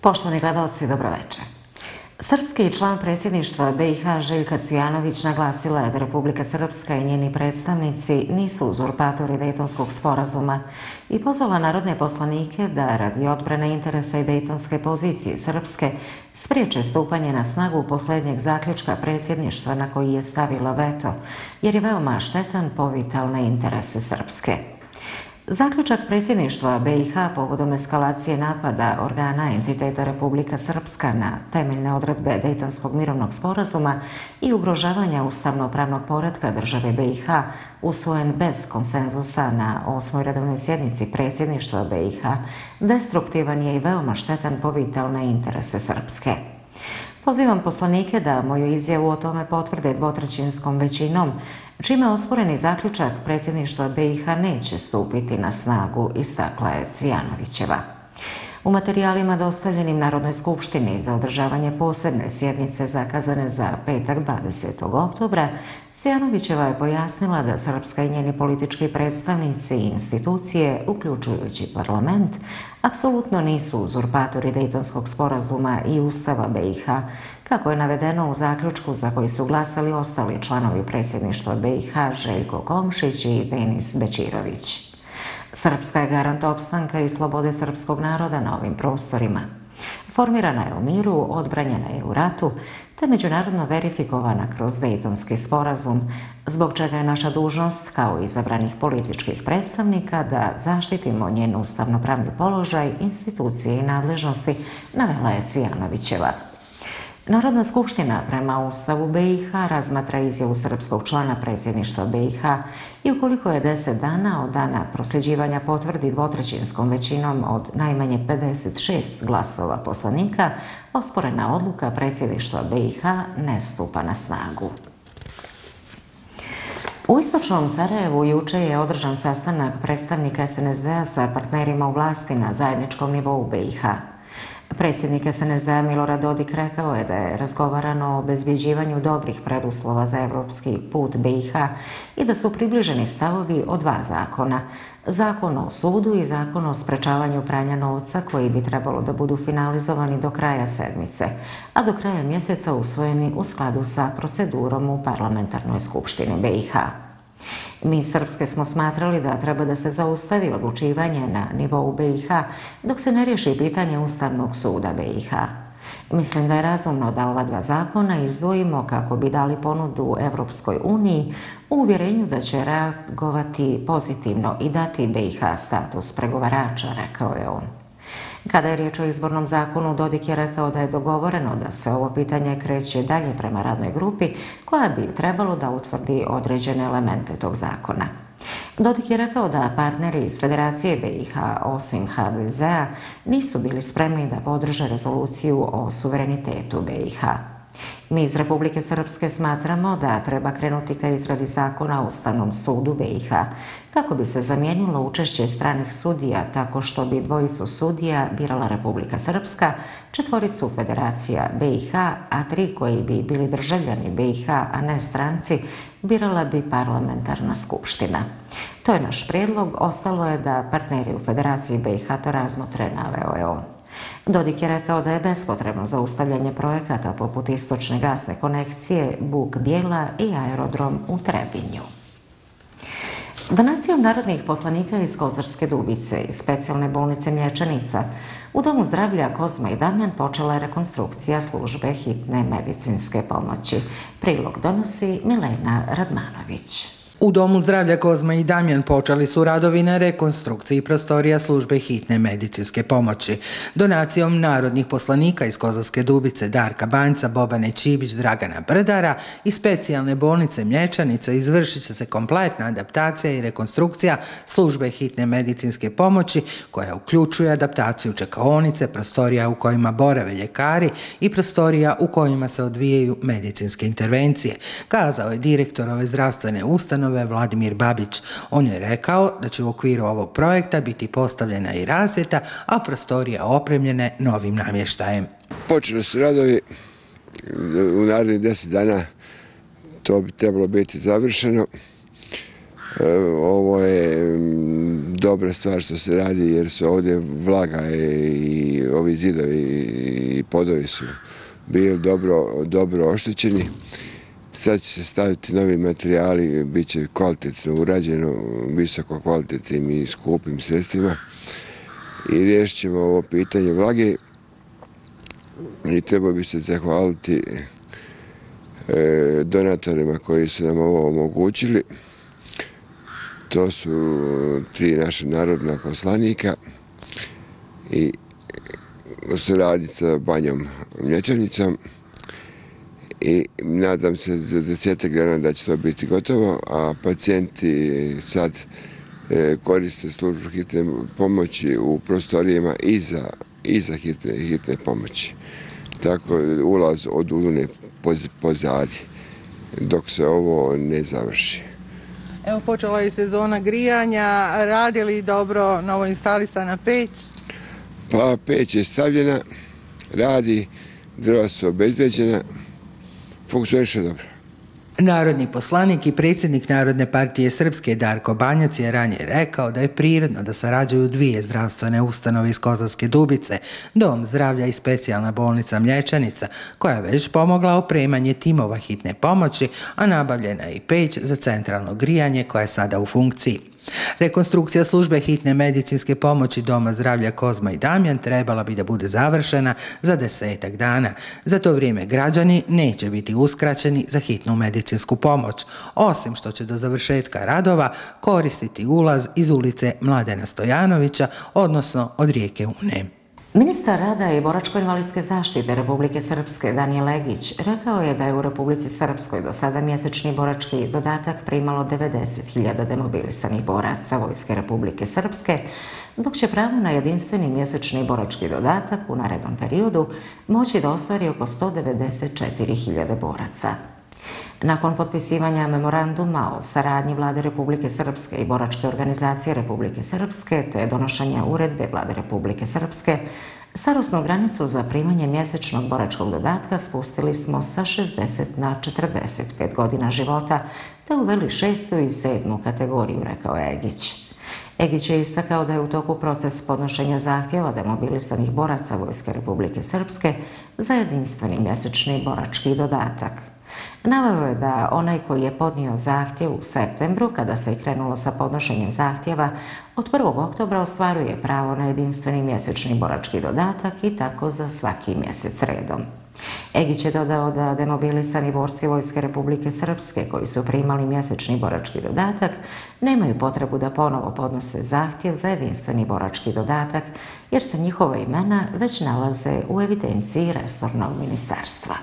Poštovani gledalci, dobroveče. Srpski član predsjedništva BiH Željka Cvijanović naglasila je da Republika Srpska i njeni predstavnici nisu uzurpatori Dejtonskog sporazuma i pozvala narodne poslanike da radi odbrane interesa i dejtonske pozicije Srpske spriječe stupanje na snagu posljednjeg zaključka predsjedništva na koji je stavila veto, jer je veoma štetan po vitalne interese Srpske. Zaključak predsjedništva BiH povodom eskalacije napada organa entiteta Republika Srpska na temeljne odredbe Dejtonskog mirovnog sporazuma i ugrožavanja ustavno-pravnog poretka države BiH usvojen bez konsenzusa na 8. redovnoj sjednici predsjedništva BiH destruktivan je i veoma štetan po vitalne interese Srpske. Pozivam poslanike da moju izjavu o tome potvrde dvotrećinskom većinom, čime osporeni zaključak predsjedništva BiH neće stupiti na snagu, istakla je Cvijanovićeva. U materijalima dostavljenim Narodnoj skupštini za održavanje posebne sjednice zakazane za petak 20. oktobra, Cvijanovićeva je pojasnila da Srpska i njeni politički predstavnici i institucije, uključujući parlament, apsolutno nisu uzurpatori Dejtonskog sporazuma i Ustava BiH, kako je navedeno u zaključku za koji su glasali ostali članovi predsjedništva BiH Željko Komšić i Denis Bečirović. Srpska je garant opstanka i slobode srpskog naroda na ovim prostorima. Formirana je u miru, odbranjena je u ratu, te međunarodno verifikovana kroz Dejtonski sporazum, zbog čega je naša dužnost kao izabranih političkih predstavnika da zaštitimo njen ustavnopravni položaj, institucije i nadležnosti, navela je Cvijanovićeva. Narodna skupština prema Ustavu BiH razmatra izjavu srpskog člana predsjedništva BiH i ukoliko je 10 dana od dana prosljeđivanja potvrdi dvotrećinskom većinom od najmanje 56 glasova poslanika, osporena odluka predsjedništva BiH ne stupa na snagu. U istočnom Sarajevu juče je održan sastanak predstavnika SNSD-a sa partnerima u vlasti na zajedničkom nivou BiH. Predsjednik SNSD-a Milorad Dodik rekao je da je razgovarano o obezbjeđivanju dobrih preduslova za evropski put BiH i da su približeni stavovi o dva zakona. Zakon o sudu i zakon o sprečavanju pranja novca koji bi trebalo da budu finalizovani do kraja sedmice, a do kraja mjeseca usvojeni u skladu sa procedurom u Parlamentarnoj skupštini BiH. Mi iz Srpske smo smatrali da treba da se zaustavi odlučivanje na nivou BiH dok se ne riješi pitanje Ustavnog suda BiH. Mislim da je razumno da ova dva zakona izdvojimo kako bi dali ponudu Evropskoj uniji u uvjerenju da će reagovati pozitivno i dati BiH status pregovarača, rekao je on. Kada je riječ o izbornom zakonu, Dodik je rekao da je dogovoreno da se ovo pitanje kreće dalje prema radnoj grupi koja bi trebalo da utvrdi određene elemente tog zakona. Dodik je rekao da partneri iz Federacije BiH, osim HDZ-a, nisu bili spremni da podrže rezoluciju o suverenitetu BiH. Mi iz Republike Srpske smatramo da treba krenuti ka izradi zakona o Ustavnom sudu BiH, kako bi se zamijenilo učešće stranih sudija tako što bi dvojicu sudija birala Republika Srpska, četvoricu Federacija BiH, a 3 koji bi bili državljani BiH, a ne stranci, birala bi Parlamentarna skupština. To je naš prijedlog, ostalo je da partneri u Federaciji BiH to razmotre, naveo je on. Dodik je rekao da je bespotrebno zaustavljanje projekata poput istočne gasne konekcije Buk Bijela i aerodrom u Trebinju. Donacijom narodnih poslanika iz Kozarske Dubice i specijalne bolnice Mlječanica u Domu zdravlja Kozma i Damjan počela je rekonstrukcija službe hitne medicinske pomoći. Prilog donosi Milena Radmanović. U Domu zdravlja Kozma i Damjan počeli su radovi na rekonstrukciji prostorija službe hitne medicinske pomoći. Donacijom narodnih poslanika iz Kozarske Dubice Darka Banjca, Bobane Čibić, Dragana Brdara i specijalne bolnice Mlječanica izvršit će se kompletna adaptacija i rekonstrukcija službe hitne medicinske pomoći koja uključuje adaptaciju čekaonice, prostorija u kojima borave ljekari i prostorija u kojima se odvijaju medicinske intervencije, kazao je direktor ove zdravstvene ustanove Vladimir Babić. On je rekao da će u okviru ovog projekta biti postavljena i rasvjeta, a prostorije opremljene novim namještajem. Počeli su radovi, u narednih 10 dana to bi trebalo biti završeno. Ovo je dobra stvar što se radi, jer su ovdje vlaga i ovi zidovi i podovi su bili dobro oštećeni. Sad će se staviti novi materijali, bit će kvalitetno urađeno, visoko kvalitetnim i skupim sredstvima i riješit ćemo ovo pitanje vlage i treba bi se zahvaliti donatorima koji su nam ovo omogućili. To su 3 naša narodna poslanika i u suradnji sa Banjom Mlječanicom i nadam se za 10 dana da će to biti gotovo, a pacijenti sad koriste službu hitne pomoći u prostorijama iza hitne pomoći. Tako ulaz od Udune pozadi dok se ovo ne završi. Evo, počela je sezona grijanja, radi li dobro novoinstalisana peć? Pa peć je stavljena, radi, drva su obezbeđena, funkcioniše dobro. Narodni poslanik i predsjednik Narodne partije Srpske Darko Banjac je ranije rekao da je prirodno da sarađuju 2 zdravstvene ustanove iz Kozarske Dubice, Dom zdravlja i specijalna bolnica Mlječanica, koja je već pomogla opremanje timova hitne pomoći, a nabavljena je i peć za centralno grijanje koja je sada u funkciji. Rekonstrukcija službe hitne medicinske pomoći Doma zdravlja Kozma i Damjan trebala bi da bude završena za 10 dana. Za to vrijeme građani neće biti uskraćeni za hitnu medicinsku pomoć, osim što će do završetka radova koristiti ulaz iz ulice Mladena Stojanovića, odnosno od rijeke Une. Ministar rada i boračko-invalidske zaštite Republike Srpske Danijel Egić rekao je da je u Republici Srpskoj do sada mjesečni borački dodatak primalo 90.000 demobilisanih boraca Vojske Republike Srpske, dok će pravo na jedinstveni mjesečni borački dodatak u narednom periodu moći da ostvari oko 194.000 boraca. Nakon potpisivanja memoranduma o saradnji Vlade Republike Srpske i boračke organizacije Republike Srpske te donošenja uredbe Vlade Republike Srpske, starosnu granicu za primanje mjesečnog boračkog dodatka spustili smo sa 60 na 45 godina života te uveli 6. i 7. kategoriju, rekao je Egić. Egić je istakao da je u toku proces podnošenja zahtjeva demobilisanih boraca Vojske Republike Srpske za jedinstveni mjesečni borački dodatak. Naveo je da onaj koji je podnio zahtjev u septembru, kada se i krenulo sa podnošenjem zahtjeva, od 1. oktobra ostvaruje pravo na jedinstveni mjesečni borački dodatak i tako za svaki mjesec redom. Egić je dodao da demobilisani borci Vojske Republike Srpske koji su primali mjesečni borački dodatak nemaju potrebu da ponovo podnose zahtjev za jedinstveni borački dodatak jer se njihova imena već nalaze u evidenciji resornog ministarstva.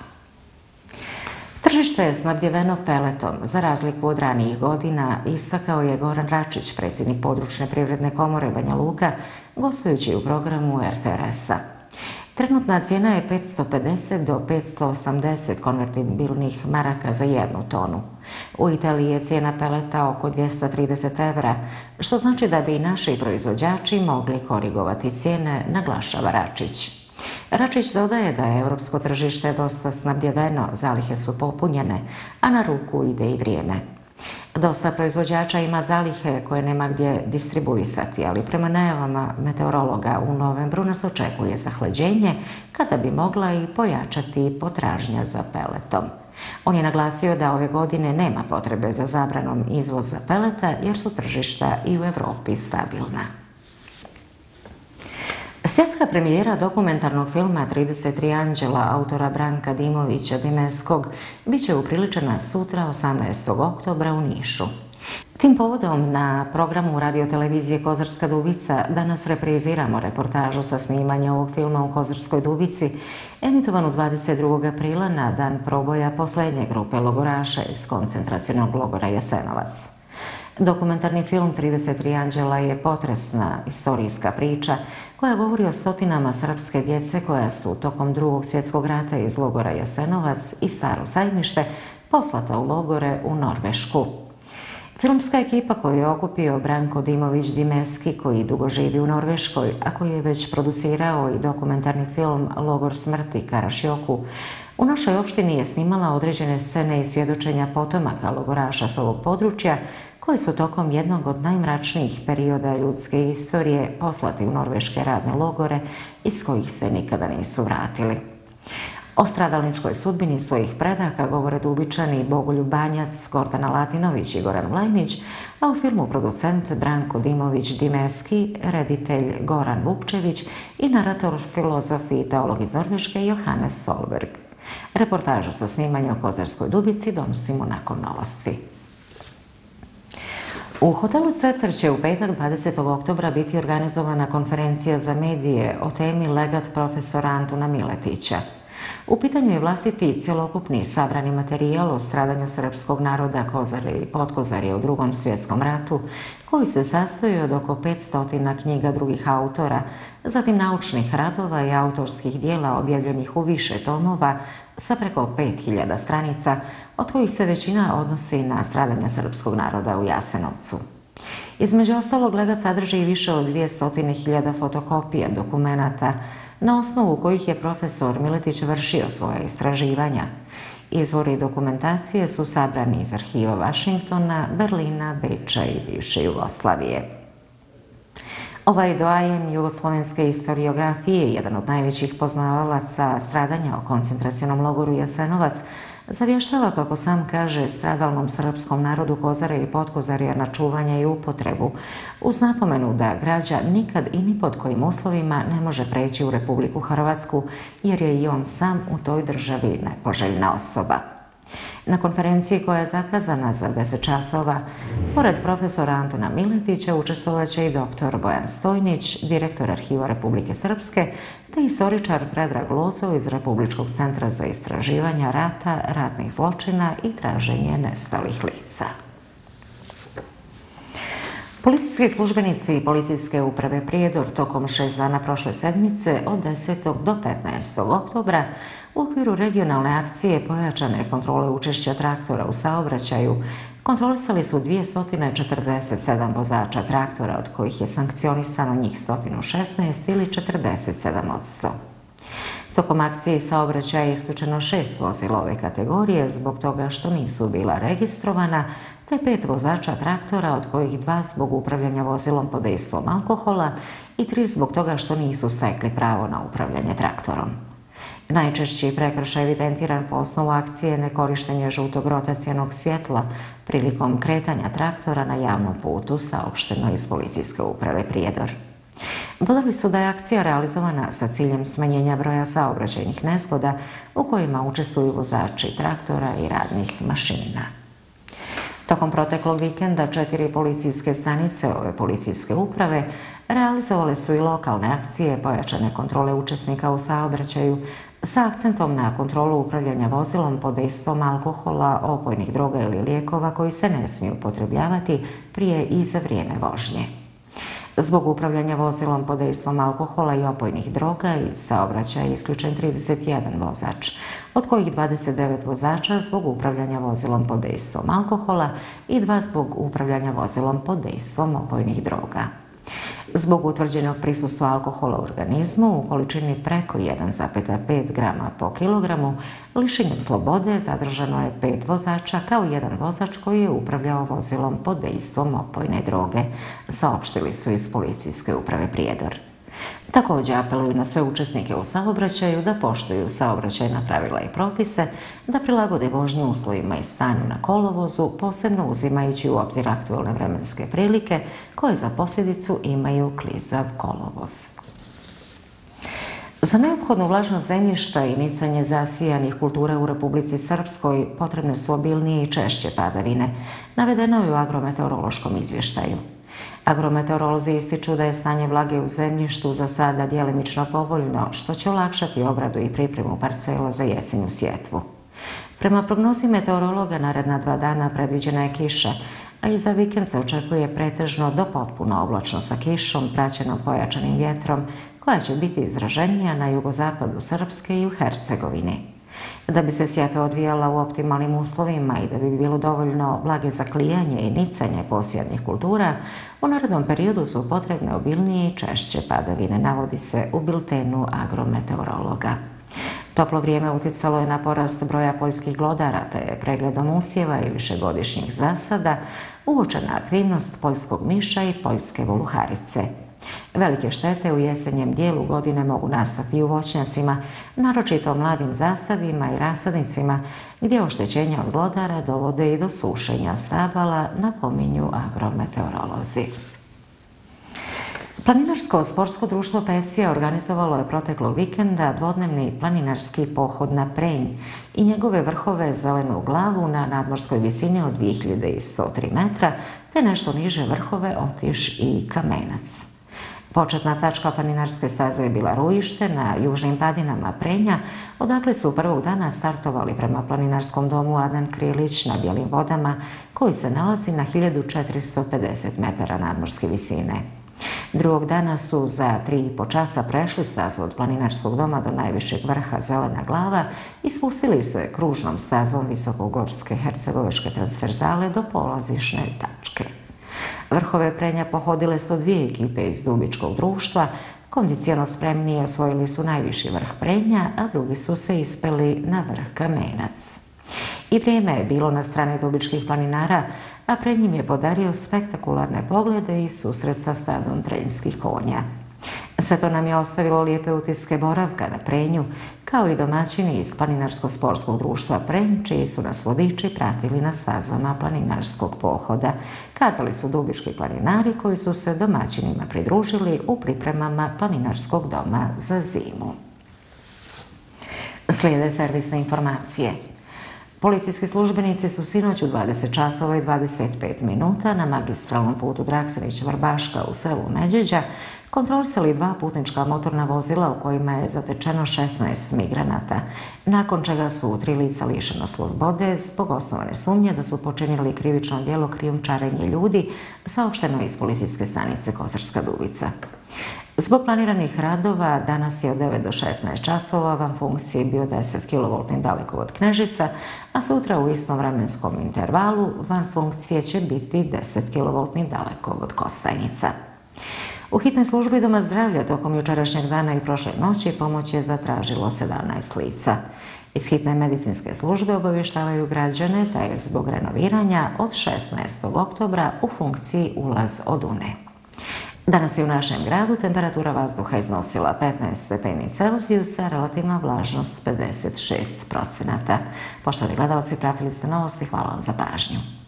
Tržište je snabdjeveno peletom, za razliku od ranijih godina, istakao je Goran Račić, predsjednik područne privredne komore Banja Luka, gostujući u programu RTRS-a. Trenutna cijena je 550 do 580 konvertibilnih maraka za 1 tonu. U Italiji je cijena peleta oko 230 evra, što znači da bi i naši proizvođači mogli korigovati cijene, naglašava Račić. Račić dodaje da je europsko tržište dosta snabdjeveno, zalihe su popunjene, a na ruku ide i vrijeme. Dosta proizvođača ima zalihe koje nema gdje distribuisati, ali prema najavama meteorologa u novembru nas očekuje zahlađenje, kada bi mogla i pojačati potražnja za peletom. On je naglasio da ove godine nema potrebe za zabranom izvoza peleta jer su tržišta i u Europi stabilna. Svjetska premijera dokumentarnog filma 33 anđela autora Branka Dimovića Dimeskog bit će upriličena sutra 18. oktobra u Nišu. Tim povodom na programu radiotelevizije Kozarska Dubica danas repriziramo reportažu sa snimanja ovog filma u Kozarskoj Dubici, emitovanu 22. aprila na dan proboja posljednje grupe logoraša iz koncentracionog logora Jasenovac. Dokumentarni film 33 anđela je potresna istorijska priča koja govori o stotinama srpske djece koja su tokom II. Svjetskog rata iz logora Jasenovac i Staro Sajmište poslata u logore u Norvešku. Filmska ekipa koju je okupio Branko Dimović Dimeski, koji dugo živi u Norveškoj, a koji je već producirao i dokumentarni film Logor smrti Karašjoku, u našoj opštini je snimala određene scene i svjedočenja potomaka logoraša s ovog područja, koji su tokom jednog od najmračnijih perioda ljudske istorije poslati u norveške radne logore iz kojih se nikada nisu vratili. O stradalničkoj sudbini svojih predaka govore Dubičani Bogoljub Banjac, Gordana Latinović i Goran Vlajnić, a u filmu producent Branko Dimović-Dimeski, reditelj Goran Vukčević i narator, filozof i teolog iz Norveške Johannes Solberg. Reportažu sa snimanja u Kozarskoj Dubici donosimo nakon novosti. U hotelu Cetar će u petak 20. oktobra biti organizovana konferencija za medije o temi Legat profesora Antuna Miletića. U pitanju je vlastiti i cjelokupni sabrani materijal o stradanju srpskog naroda Kozare i Potkozarje u Drugom svjetskom ratu, koji se sastoji od oko 500 knjiga drugih autora, zatim naučnih radova i autorskih dijela objavljenih u više tomova sa preko 5000 stranica, od kojih se većina odnosi na stradanje srpskog naroda u Jasenovcu. Između ostalog, Legat sadrži i više od 200.000 fotokopija dokumenata, na osnovu kojih je profesor Miletić vršio svoje istraživanja. Izvori dokumentacije su sabrani iz arhiva Vašingtona, Berlina, Beča i bivše Jugoslavije. Ovaj doajen jugoslovenske historiografije, jedan od najvećih poznavalaca stradanja u koncentracionom logoru Jasenovac, zavještava, kako sam kaže, stradalnom srpskom narodu Kozare i Potkozarja na čuvanje i upotrebu, uz napomenu da građa nikad i ni pod kojim uslovima ne može preći u Republiku Hrvatsku, jer je i on sam u toj državi nepoželjna osoba. Na konferenciji, koja je zakazana za 10 časova, pored profesora Antuna Miletića učestvovat će i dr. Bojan Stojnić, direktor Arhiva Republike Srpske, te istoričar Predrag Lozo iz Republičkog centra za istraživanja rata, ratnih zločina i traženje nestalih lica. Policijski službenici i policijske uprave Prijedor tokom 6 dana prošle sedmice od 10. do 15. oktobra u okviru regionalne akcije pojačane kontrole učešća traktora u saobraćaju kontrolisali su 247 vozača traktora, od kojih je sankcionisano njih 116 ili 47%. Tokom akcije saobraćaja je isključeno 6 vozila ove kategorije zbog toga što nisu bila registrovana, te 5 vozača traktora, od kojih 2 zbog upravljanja vozilom pod dejstvom alkohola i 3 zbog toga što nisu stekli pravo na upravljanje traktorom. Najčešći prekršaj evidentiran po osnovu akcije nekorištenje žutog rotacionog svjetla prilikom kretanja traktora na javnom putu, saopšteno iz Policijske uprave Prijedor. Dodali su da je akcija realizovana sa ciljem smanjenja broja saobraćajnih nezgoda u kojima učestvuju vozači traktora i radnih mašina. Tokom proteklog vikenda 4 policijske stanice ove policijske uprave realizovale su i lokalne akcije pojačane kontrole učesnika u saobraćaju sa akcentom na kontrolu upravljanja vozilom pod dejstvom alkohola, opojnih droga ili lijekova koji se ne smiju upotrebljavati prije i za vrijeme vožnje. Zbog upravljanja vozilom pod dejstvom alkohola i opojnih droga iz saobraćaja je isključen 31 vozač, od kojih 29 vozača zbog upravljanja vozilom pod dejstvom alkohola i 2 zbog upravljanja vozilom pod dejstvom opojnih droga. Zbog utvrđenog prisustva alkohola u organizmu u količini preko 1,5 grama po kilogramu, lišenjem slobode zadržano je 5 vozača kao 1 vozač koji je upravljao vozilom pod dejstvom opojne droge, saopštili su iz Policijske uprave Prijedor. Također apeluju na sve učesnike u saobraćaju da poštuju saobraćajna pravila i propise, da prilagode vožnju uslovima i stanju na kolovozu, posebno uzimajući u obzir aktualne vremenske prilike koje za posljedicu imaju klizav kolovoz. Za neophodno vlažnost zemljišta i nicanje zasijanih kultura u Republici Srpskoj potrebne su obilnije i češće padavine, navedeno je u agrometeorološkom izvještaju. Agrometeorolozi ističu da je stanje vlage u zemljištu za sada djelimično povoljno, što će olakšati obradu i pripremu parcela za jesenju sjetvu. Prema prognozi meteorologa, naredna 2 dana predviđena je kiša, a i za vikend se očekuje pretežno do potpuno oblačno sa kišom, praćenom pojačanim vjetrom, koja će biti izraženija na jugozapadu Srpske i u Hercegovini. Da bi se sjetva odvijala u optimalnim uslovima i da bi bilo dovoljno vlage za klijanje i nicanje posjednih kultura, u narednom periodu su potrebne obilnije i češće padavine, navodi se u biltenu agrometeorologa. Toplo vrijeme utjecalo je na porast broja poljskih glodara, te je pregledom usjeva i višegodišnjih zasada uočena aktivnost poljskog miša i poljske voluharice. Velike štete u jesenjem dijelu godine mogu nastati i u voćnjacima, naročito mladim zasadima i rasadnicima, gdje oštećenja od glodara dovode i do sušenja stabala, napominju agrometeorolozi. Planinarsko sportsko društvo Pesija organizovalo je proteklog vikenda dvodnevni planinarski pohod na Prenj i njegove vrhove Zelenu glavu na nadmorskoj visini od 2103 metra, te nešto niže vrhove Otiš i Kamenac. Početna tačka planinarske staze je bila Rujište na južnim padinama Prenja, odakle su prvog dana startovali prema planinarskom domu Adan Krilić na Bijelim vodama, koji se nalazi na 1450 metara nadmorske visine. Drugog dana su za 3,5 časa prešli stazu od planinarskog doma do najvišeg vrha Zelena glava i spustili se kružnom stazom Visokogorske hercegovačke transverzale do polazišne tačke. Vrhove Prenja pohodile su dvije ekipe iz Dubičkog društva. Kondicionalno spremniji osvojili su najviši vrh Prenja, a drugi su se ispeli na vrh Kamenac. I vrijeme je bilo na strani dubičkih planinara, a pred njim je podario spektakularne poglede i susret sa stadom prenjskih konja. Sve to nam je ostavilo lijepe utiske boravka na Prenju, kao i domaćini iz Planinarsko-sportskog društva Prenj, čiji su nas vodiči pratili na stazama planinarskog pohoda, kazali su dubički planinari koji su se domaćinima pridružili u pripremama planinarskog doma za zimu. Slijede servisne informacije. Policijski službenici su sinoć u 20 časova i 25 minuta na magistralnom putu Draksenić-Vrbaška u selu Međeđa kontrolisali 2 putnička motorna vozila u kojima je zatečeno 16 migranata, nakon čega su 3 lica lišena slobode zbog osnovane sumnje da su počinili krivično djelo krijumčarenje ljudi, saopšteno iz policijske stanice Kozarska Dubica. Zbog planiranih radova danas je od 9 do 16 časova van funkcije bio 10 kV dalekovod Knežica, a sutra u istom vremenskom intervalu van funkcije će biti 10 kV dalekovod Kostajnica. U hitnoj službi Doma zdravlja tokom jučerašnjeg dana i prošle noći pomoć je zatražilo 17 lica. Iz hitne medicinske službe obavještavaju građane da je zbog renoviranja od 16. oktobra u funkciji ulaz od Une. Danas je u našem gradu temperatura vazduha iznosila 15 stepeni Celzijusa, relativna vlažnost 56%. Poštovani gledalci, pratili ste novosti, hvala vam za pažnju.